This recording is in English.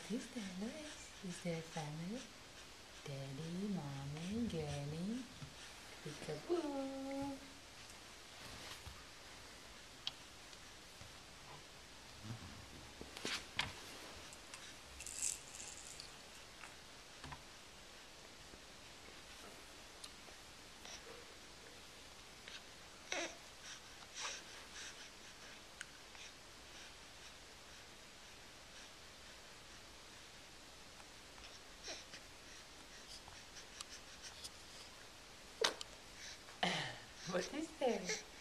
is there, Louis? Is there a family? Daddy, mommy, Granny, peekaboo. What is there?